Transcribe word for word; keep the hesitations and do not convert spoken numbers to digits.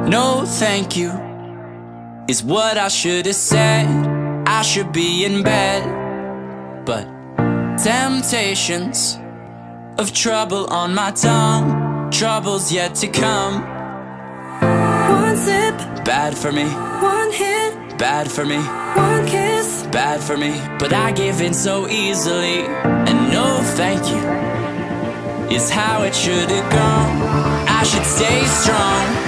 No thank you is what I should have said. I should be in bed, but temptations of trouble on my tongue, trouble's yet to come. One sip, bad for me. One hit, bad for me. One kiss, bad for me. But I give in so easily, and no thank you is how it should have gone. I should stay strong,